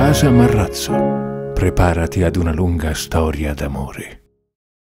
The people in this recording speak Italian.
Casa Marrazzo. Preparati ad una lunga storia d'amore.